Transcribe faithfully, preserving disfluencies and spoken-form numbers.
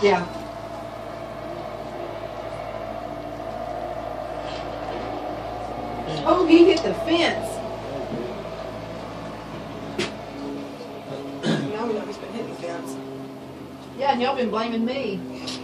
Yeah. Oh, he hit the fence. Now we know he's been hitting the fence. Yeah, and y'all been blaming me.